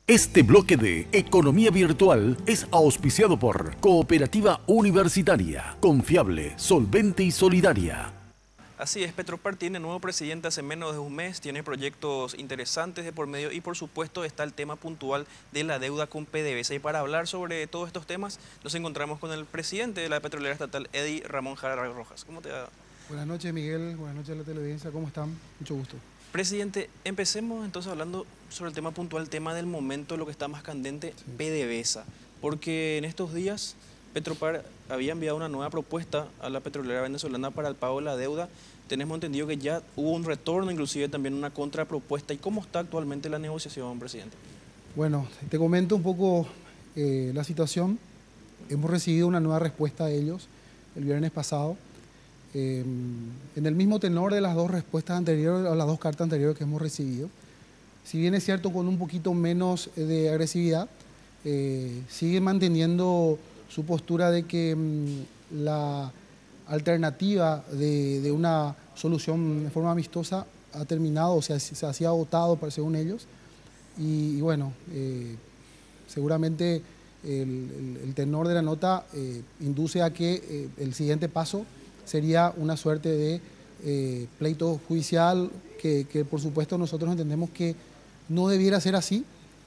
Este bloque de Economía Virtual es auspiciado por Cooperativa Universitaria, confiable, solvente y solidaria. Así es, Petropar tiene nuevo presidente hace menos de un mes, tiene proyectos interesantes de por medio y por supuesto está el tema puntual de la deuda con PDVSA. Y para hablar sobre todos estos temas nos encontramos con el presidente de la petrolera estatal, Eddie Ramón Jara Rojas. ¿Cómo te va? Buenas noches, Miguel. Buenas noches a la televidencia. ¿Cómo están? Mucho gusto. Presidente, empecemos entonces hablando sobre el tema puntual, el tema del momento, lo que está más candente, Sí. PDVSA. Porque en estos días Petropar había enviado una nueva propuesta a la petrolera venezolana para el pago de la deuda. Tenemos entendido que ya hubo un retorno, inclusive también una contrapropuesta. ¿Y cómo está actualmente la negociación, presidente? Bueno, te comento un poco la situación. Hemos recibido una nueva respuesta de ellos el viernes pasado. En el mismo tenor de las dos respuestas anteriores, o las dos cartas anteriores que hemos recibido. Si bien es cierto con un poquito menos de agresividad, sigue manteniendo su postura de que la alternativa de una solución de forma amistosa ha terminado, o sea, se hacía agotado según ellos. Y bueno, seguramente el tenor de la nota induce a que el siguiente paso sería una suerte de pleito judicial que por supuesto nosotros entendemos que no debiera ser así,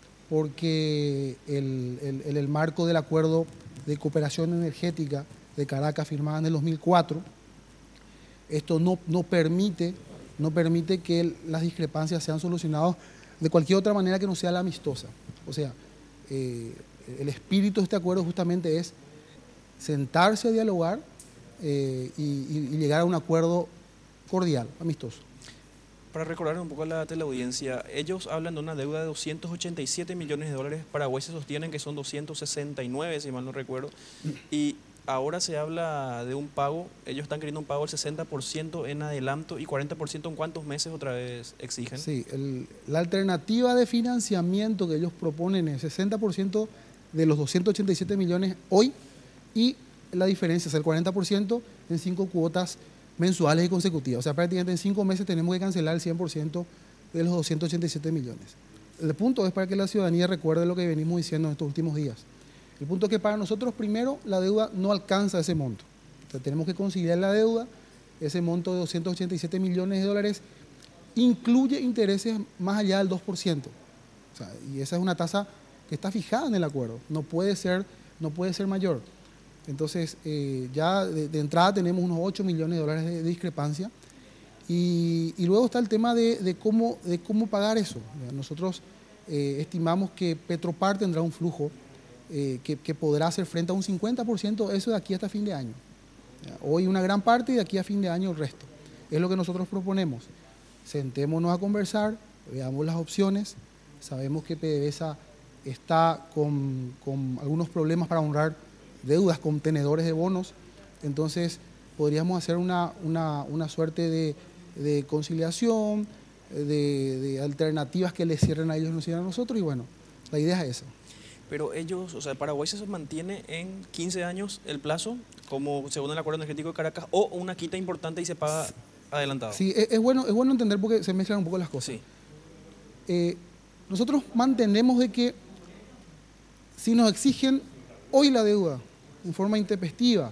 porque el marco del acuerdo de cooperación energética de Caracas firmado en el 2004, esto no permite que las discrepancias sean solucionadas de cualquier otra manera que no sea la amistosa. O sea, el espíritu de este acuerdo justamente es sentarse a dialogar y llegar a un acuerdo cordial, amistoso. Para recordar un poco a la teleaudiencia, ellos hablan de una deuda de 287 millones de dólares, Paraguay se sostienen que son 269, si mal no recuerdo, y ahora se habla de un pago, ellos están queriendo un pago del 60% en adelanto y 40% en cuántos meses otra vez exigen. Sí, la alternativa de financiamiento que ellos proponen es 60% de los 287 millones hoy y la diferencia es el 40% en 5 cuotas mensuales y consecutivas. O sea, prácticamente en 5 meses tenemos que cancelar el 100% de los 287 millones. El punto es para que la ciudadanía recuerde lo que venimos diciendo en estos últimos días. El punto es que para nosotros, primero, la deuda no alcanza ese monto. O sea, tenemos que considerar la deuda, ese monto de 287 millones de dólares incluye intereses más allá del 2%. O sea, y esa es una tasa que está fijada en el acuerdo, no puede ser mayor. Entonces, ya de entrada tenemos unos 8 millones de dólares de discrepancia. Y luego está el tema de cómo pagar eso. Nosotros estimamos que Petropar tendrá un flujo que podrá hacer frente a un 50% de eso de aquí hasta fin de año. Hoy una gran parte y de aquí a fin de año el resto. Es lo que nosotros proponemos. Sentémonos a conversar, veamos las opciones. Sabemos que PDVSA está con algunos problemas para honrar deudas con tenedores de bonos, entonces podríamos hacer una suerte de conciliación, de alternativas que les cierren a ellos y nos cierren a nosotros, y bueno, la idea es esa. Pero ellos, o sea, Paraguay se mantiene en 15 años el plazo, como según el Acuerdo Energético de Caracas, o una quita importante y se paga adelantado. Sí, es bueno entender porque se mezclan un poco las cosas. Sí. Nosotros mantenemos de que si nos exigen hoy la deuda en forma intempestiva,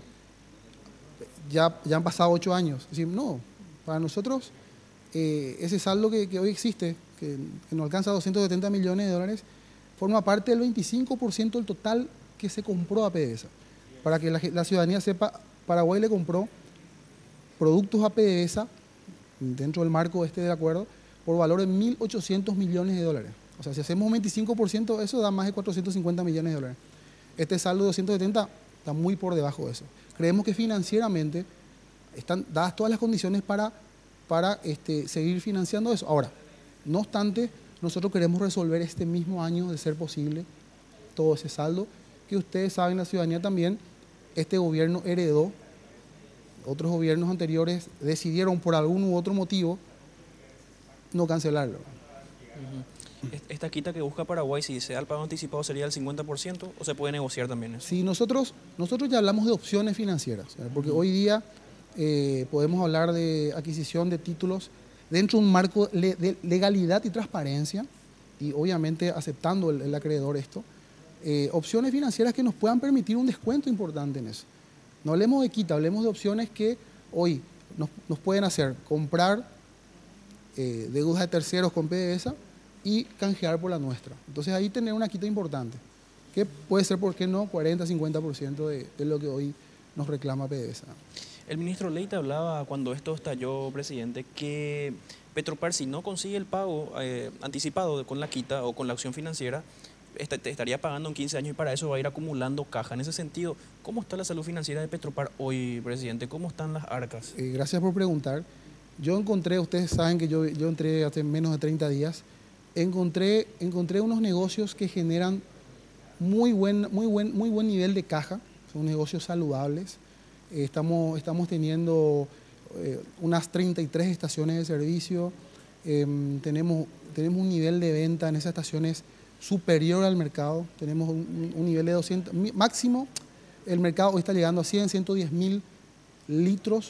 ya han pasado 8 años. Es decir, no, para nosotros ese saldo que hoy existe, que nos alcanza 270 millones de dólares, forma parte del 25% del total que se compró a PDVSA. Para que la ciudadanía sepa, Paraguay le compró productos a PDVSA, dentro del marco del acuerdo, por valor de 1.800 millones de dólares. O sea, si hacemos un 25%, eso da más de 450 millones de dólares. Este saldo de 270 está muy por debajo de eso. Creemos que financieramente están dadas todas las condiciones para seguir financiando eso. Ahora, no obstante, nosotros queremos resolver este mismo año, de ser posible, todo ese saldo, que ustedes saben, la ciudadanía también, este gobierno heredó, otros gobiernos anteriores decidieron por algún u otro motivo no cancelarlo. Esta quita que busca Paraguay, si se da el pago anticipado, ¿sería el 50% o se puede negociar también eso? Sí, nosotros ya hablamos de opciones financieras, porque hoy día podemos hablar de adquisición de títulos dentro de un marco de legalidad y transparencia, y obviamente aceptando el acreedor esto, opciones financieras que nos puedan permitir un descuento importante en eso. No hablemos de quita, hablemos de opciones que hoy nos pueden hacer comprar deudas de terceros con PDVSA y canjear por la nuestra. Entonces ahí tener una quita importante, que puede ser, ¿por qué no?, 40-50% de lo que hoy nos reclama PDVSA. El ministro Leite hablaba cuando esto estalló, presidente, que Petropar, si no consigue el pago anticipado con la quita o con la opción financiera, te estaría pagando en 15 años y para eso va a ir acumulando caja. En ese sentido, ¿cómo está la salud financiera de Petropar hoy, presidente? ¿Cómo están las arcas? Gracias por preguntar. Yo encontré, ustedes saben que yo entré hace menos de 30 días, encontré unos negocios que generan muy buen nivel de caja, son negocios saludables. Estamos teniendo unas 33 estaciones de servicio, tenemos un nivel de venta en esas estaciones superior al mercado, tenemos un nivel de 200, máximo el mercado hoy está llegando a 110.000 litros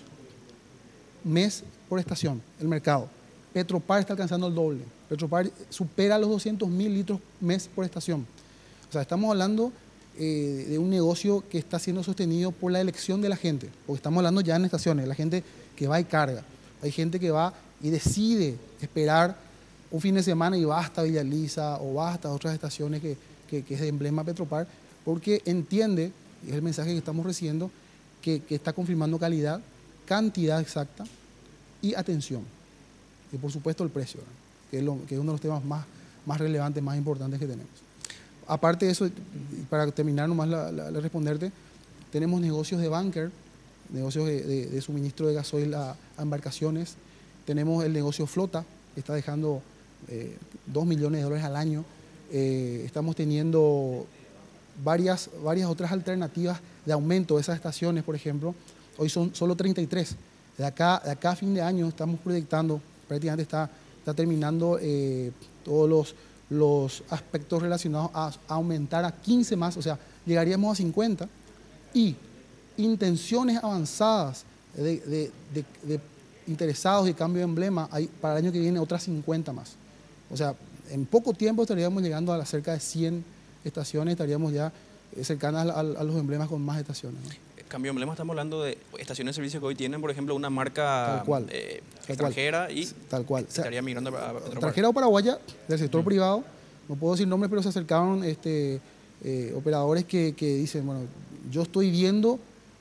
mes por estación, el mercado. Petropar está alcanzando el doble, Petropar supera los 200.000 litros mes por estación. O sea, estamos hablando de un negocio que está siendo sostenido por la elección de la gente, porque estamos hablando ya en estaciones, la gente que va y carga, hay gente que va y decide esperar un fin de semana y va hasta Villa Elisa o va hasta otras estaciones que es de emblema Petropar, porque entiende, y es el mensaje que estamos recibiendo, que está confirmando calidad, cantidad exacta y atención. Y por supuesto el precio, ¿verdad?, que es uno de los temas más relevantes, más importantes que tenemos. Aparte de eso, para terminar nomás la responderte, tenemos negocios de bunker, negocios de suministro de gasoil a embarcaciones, tenemos el negocio flota, que está dejando $2 millones al año, estamos teniendo varias otras alternativas de aumento de esas estaciones, por ejemplo, hoy son solo 33, de acá a fin de año estamos proyectando, prácticamente está terminando todos los aspectos relacionados a aumentar a 15 más, o sea, llegaríamos a 50, y intenciones avanzadas de interesados de cambio de emblema, hay para el año que viene otras 50 más. O sea, en poco tiempo estaríamos llegando a cerca de 100 estaciones, estaríamos ya cercanas a los emblemas con más estaciones, ¿no? Cambio de emblema, estamos hablando de estaciones de servicio que hoy tienen, por ejemplo, una marca extranjera y tal cual. estaría migrando a Petropar. Extranjera o paraguaya, del sector privado, no puedo decir nombres, pero se acercaron operadores que dicen, bueno, yo estoy viendo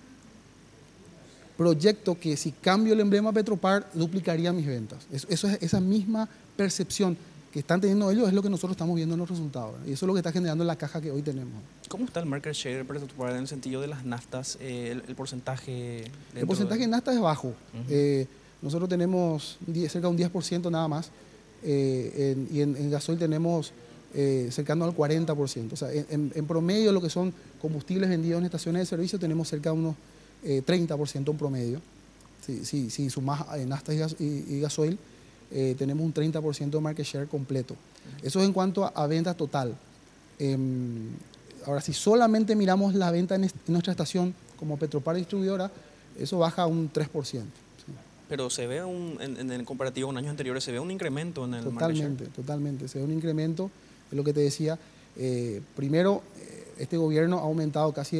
proyecto que si cambio el emblema Petropar duplicaría mis ventas. Esa misma percepción que están teniendo ellos es lo que nosotros estamos viendo en los resultados, ¿verdad? Y eso es lo que está generando la caja que hoy tenemos. ¿Cómo está el market share de Petropar en el sentido de las naftas, el porcentaje? El porcentaje de nafta es bajo. Nosotros tenemos cerca de un 10% nada más, y en gasoil tenemos cercano al 40%. O sea, en promedio lo que son combustibles vendidos en estaciones de servicio tenemos cerca de unos 30% en promedio. Si sumas nafta y gasoil, tenemos un 30% de market share completo. Eso es en cuanto a venta total. Ahora, si solamente miramos la venta en nuestra estación como Petropar distribuidora, eso baja un 3%. ¿Sí? Pero se ve en el comparativo con años anteriores, se ve un incremento en el market share. Totalmente, se ve un incremento, es lo que te decía. Primero, este gobierno ha aumentado casi,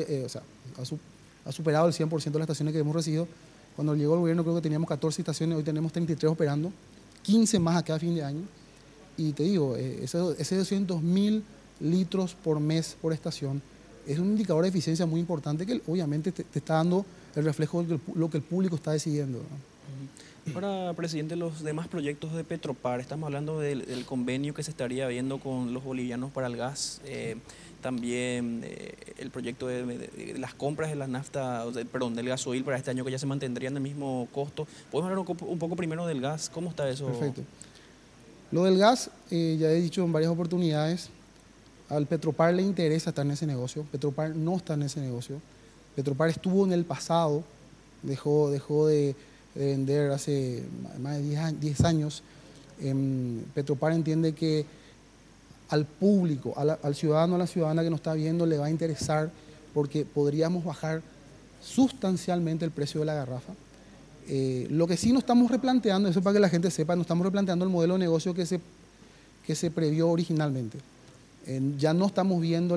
ha superado el 100% de las estaciones que hemos recibido. Cuando llegó el gobierno creo que teníamos 14 estaciones, hoy tenemos 33 operando, 15 más a cada fin de año. Y te digo, ese 200.000 litros por mes por estación es un indicador de eficiencia muy importante que obviamente te está dando el reflejo de lo que el público está decidiendo, ¿no? Ahora, presidente, los demás proyectos de Petropar, estamos hablando del convenio que se estaría viendo con los bolivianos para el gas, también el proyecto de las compras de la nafta, del gasoil para este año que ya se mantendría en el mismo costo. ¿Podemos hablar un poco primero del gas? ¿Cómo está eso? Perfecto. Lo del gas, ya he dicho en varias oportunidades, al Petropar le interesa estar en ese negocio. Petropar no está en ese negocio. Petropar estuvo en el pasado, dejó de vender hace más de 10 años. Petropar entiende que al público, al ciudadano, a la ciudadana que nos está viendo, le va a interesar porque podríamos bajar sustancialmente el precio de la garrafa. Lo que sí nos estamos replanteando, eso para que la gente sepa, nos estamos replanteando el modelo de negocio que que se previó originalmente. Ya no estamos viendo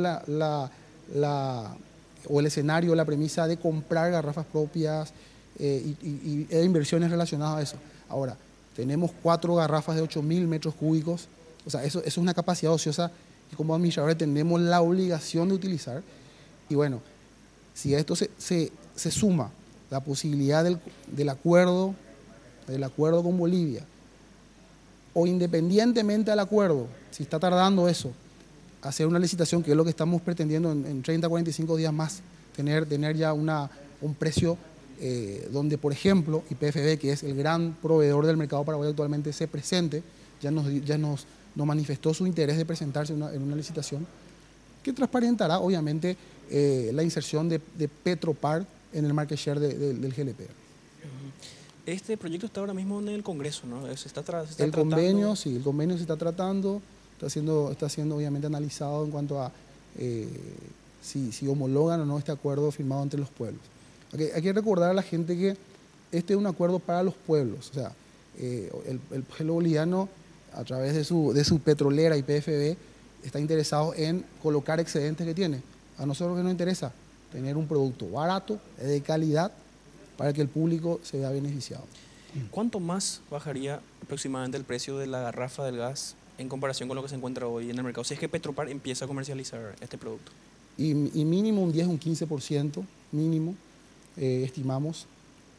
o el escenario, la premisa de comprar garrafas propias e inversiones relacionadas a eso. Ahora, tenemos 4 garrafas de 8.000 metros cúbicos, o sea, eso es una capacidad ociosa que como administradores tenemos la obligación de utilizar. Y bueno, si a esto se suma la posibilidad del acuerdo con Bolivia, o independientemente del acuerdo, si está tardando eso, hacer una licitación, que es lo que estamos pretendiendo en 30, 45 días más, tener ya un precio donde, por ejemplo, YPFB, que es el gran proveedor del mercado paraguayo actualmente, se presente, ya nos manifestó su interés de presentarse en una licitación, que transparentará, obviamente, la inserción de Petropar en el market share del GLP. Este proyecto está ahora mismo en el Congreso, ¿no? Se está el convenio, sí, el convenio se está tratando, está siendo obviamente analizado en cuanto a si homologan o no este acuerdo firmado entre los pueblos. Hay que recordar a la gente que este es un acuerdo para los pueblos, o sea, el pueblo boliviano, a través de su petrolera YPFB, está interesado en colocar excedentes que tiene. A nosotros que nos interesa tener un producto barato, de calidad, para que el público se vea beneficiado. ¿Cuánto más bajaría aproximadamente el precio de la garrafa del gas en comparación con lo que se encuentra hoy en el mercado, si es que Petropar empieza a comercializar este producto? Y mínimo un 10, un 15%, mínimo, estimamos.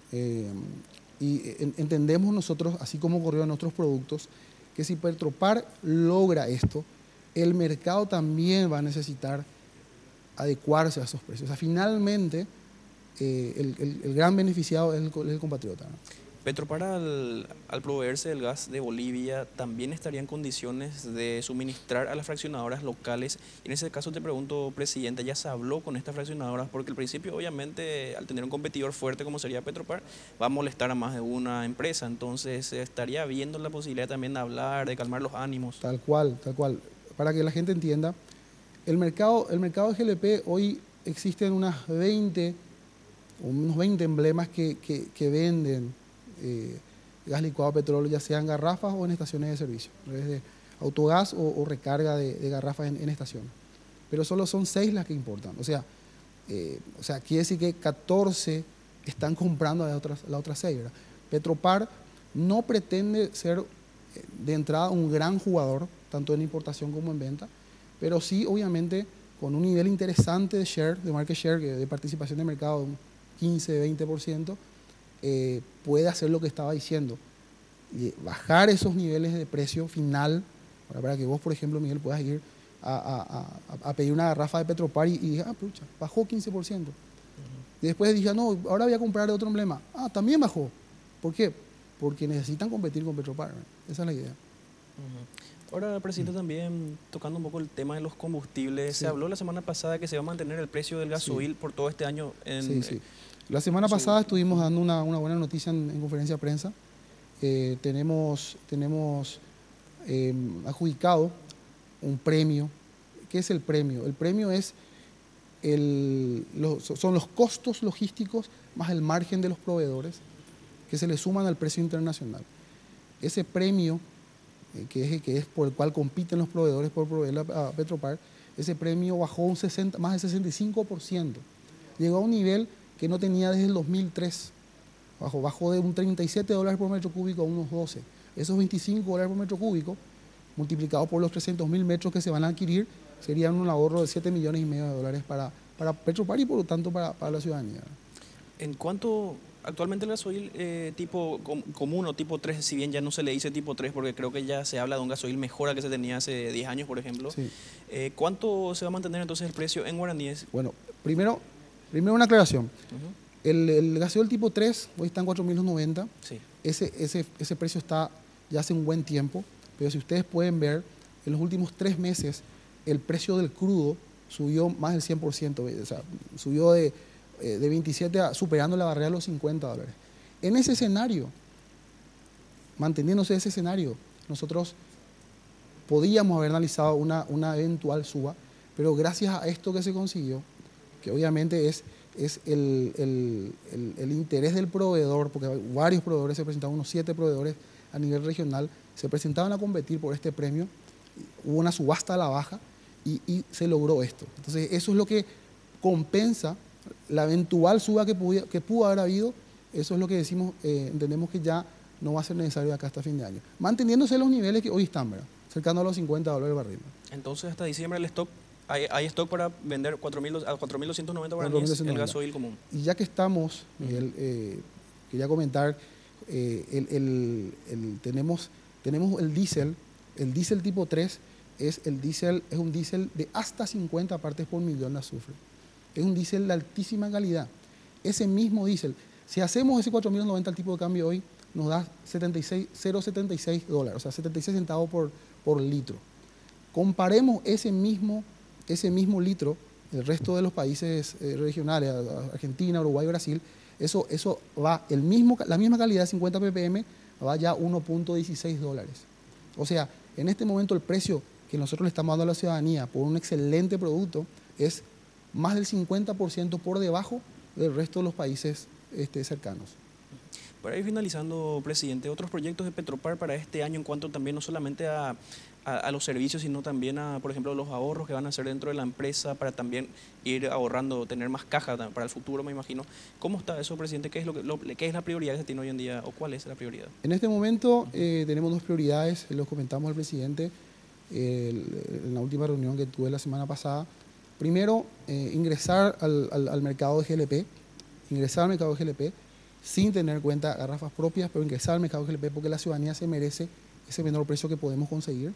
Entendemos nosotros, así como ocurrió en otros productos, que si Petropar logra esto, el mercado también va a necesitar adecuarse a esos precios. O sea, finalmente, el gran beneficiado es el compatriota, ¿no? Petropar, al proveerse del gas de Bolivia, también estaría en condiciones de suministrar a las fraccionadoras locales. Y en ese caso te pregunto, presidente, ¿ya se habló con estas fraccionadoras? Porque al principio, obviamente, al tener un competidor fuerte como sería Petropar, va a molestar a más de una empresa. Entonces, estaría viendo la posibilidad también de hablar, de calmar los ánimos. Tal cual. Para que la gente entienda, el mercado de GLP hoy existen unos 20 emblemas que venden gas licuado, petróleo, ya sean garrafas o en estaciones de servicio, a través de autogás o recarga de garrafas en estaciones. Pero solo son 6 las que importan. O sea, quiere decir que 14 están comprando a las otras 6, ¿verdad? Petropar no pretende ser de entrada un gran jugador, tanto en importación como en venta, pero sí, obviamente, con un nivel interesante de share, de market share, de participación de mercado, un 15-20%, puede hacer lo que estaba diciendo, y bajar esos niveles de precio final, para que vos, por ejemplo, Miguel, puedas ir a pedir una garrafa de Petropar y digas, pucha, bajó 15%. Y después dije, no, ahora voy a comprar otro emblema. También bajó. ¿Por qué? Porque necesitan competir con Petropar, ¿verdad? Esa es la idea. Ahora, presidente, también tocando un poco el tema de los combustibles, Sí. Se habló la semana pasada que se va a mantener el precio del gasoil por todo este año. Sí. La semana pasada estuvimos dando una buena noticia en conferencia de prensa. Tenemos adjudicado un premio. ¿Qué es el premio? El premio es son los costos logísticos más el margen de los proveedores que se le suman al precio internacional. Ese premio, que es por el cual compiten los proveedores por proveer a Petropar, ese premio bajó más del 65%. Llegó a un nivel que no tenía desde el 2003. Bajó de un $37 por metro cúbico a unos 12. Esos $25 por metro cúbico, multiplicados por los 300.000 metros que se van a adquirir, serían un ahorro de $7,5 millones para Petropar y por lo tanto para la ciudadanía. En cuanto actualmente el gasoil tipo común o tipo 3, si bien ya no se le dice tipo 3 porque creo que ya se habla de un gasoil mejor al que se tenía hace 10 años, por ejemplo, Sí. ¿Cuánto se va a mantener entonces el precio en guaraníes? Bueno, primero una aclaración. El gasoil tipo 3 hoy está en 4.090. Sí. Ese precio está ya hace un buen tiempo, pero si ustedes pueden ver, en los últimos 3 meses el precio del crudo subió más del 100%, o sea, subió de 27 superando la barrera de los $50. En ese escenario, manteniéndose ese escenario, nosotros podíamos haber analizado una eventual suba, pero gracias a esto que se consiguió, que obviamente es el interés del proveedor, porque varios proveedores se presentaban, unos 7 proveedores a nivel regional, se presentaban a competir por este premio, hubo una subasta a la baja y se logró esto. Entonces, eso es lo que compensa la eventual suba que pudo haber habido. Eso es lo que decimos, entendemos que ya no va a ser necesario acá hasta fin de año. Manteniéndose los niveles que hoy están, ¿verdad? Cercano a los $50 el barril. Entonces, hasta diciembre el stock, hay stock para vender a 4.290 guaraníes el gasoil común. Y ya que estamos, Miguel, quería comentar, tenemos el diésel tipo 3 es un diésel de hasta 50 partes por millón de azufre. Es un diésel de altísima calidad. Ese mismo diésel, si hacemos ese 4.090 al tipo de cambio hoy, nos da $0.76, o sea, 76 centavos por litro. Comparemos ese mismo litro, el resto de los países regionales, Argentina, Uruguay, Brasil, eso va, la misma calidad de 50 ppm, va ya a $1.16. O sea, en este momento el precio que nosotros le estamos dando a la ciudadanía por un excelente producto es más del 50% por debajo del resto de los países cercanos. Para ir finalizando, presidente, otros proyectos de Petropar para este año en cuanto también no solamente a los servicios, sino también a, por ejemplo, los ahorros que van a hacer dentro de la empresa para también ir ahorrando, tener más caja para el futuro, me imagino. ¿Cómo está eso, presidente? ¿Qué es la prioridad que se tiene hoy en día o cuál es la prioridad? En este momento tenemos dos prioridades, los comentamos al presidente en la última reunión que tuve la semana pasada. Primero, ingresar al mercado de GLP, sin tener cuenta garrafas propias, pero ingresar al mercado de GLP porque la ciudadanía se merece ese menor precio que podemos conseguir.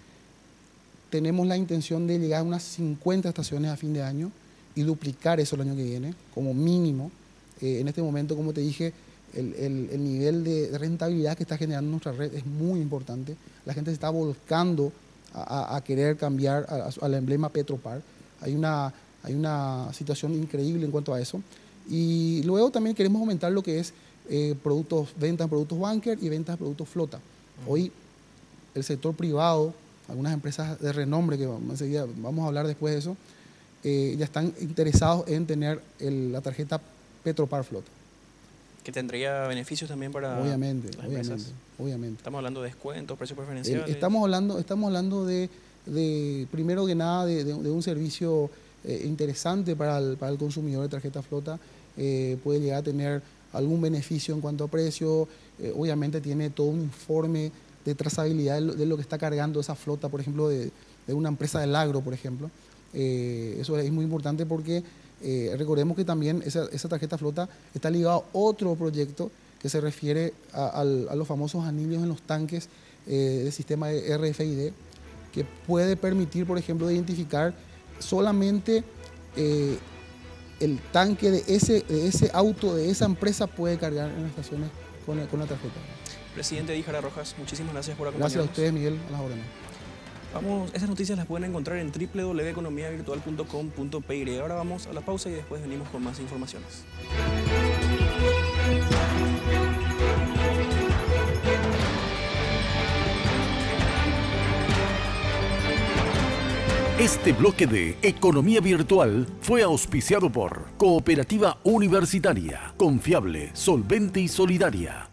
Tenemos la intención de llegar a unas 50 estaciones a fin de año y duplicar eso el año que viene, como mínimo. En este momento, como te dije, el nivel de rentabilidad que está generando nuestra red es muy importante. La gente se está volcando a querer cambiar al emblema Petropar. Hay una situación increíble en cuanto a eso. Y luego también queremos aumentar lo que es ventas de productos bunker y ventas de productos flota. Hoy el sector privado, algunas empresas de renombre, que enseguida vamos a hablar después de eso, ya están interesados en tener la tarjeta Petropar Flota. Que tendría beneficios también para obviamente. Estamos hablando de descuentos, precios preferenciales. Estamos hablando de primero que nada, de un servicio interesante para el consumidor de tarjeta Flota. Puede llegar a tener algún beneficio en cuanto a precio. Obviamente tiene todo un informe de trazabilidad de lo que está cargando esa flota, por ejemplo, de una empresa del agro, por ejemplo. Eso es muy importante porque recordemos que también esa tarjeta flota está ligada a otro proyecto que se refiere a los famosos anillos en los tanques del sistema de RFID, que puede permitir, por ejemplo, identificar solamente el tanque de ese auto, de esa empresa, puede cargar en las estaciones con la tarjeta. Presidente Díjara Rojas, muchísimas gracias por acompañarnos. Gracias a ustedes, Miguel, a las órdenes. Estas noticias las pueden encontrar en www.economiavirtual.py. Ahora vamos a la pausa y después venimos con más informaciones. Este bloque de Economía Virtual fue auspiciado por Cooperativa Universitaria, confiable, solvente y solidaria.